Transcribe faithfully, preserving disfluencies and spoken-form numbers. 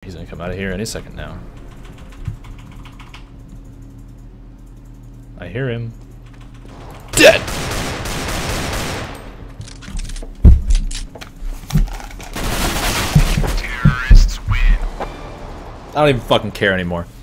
he's gonna come out of here any second now. I hear him. Dead! Terrorists win. I don't even fucking care anymore.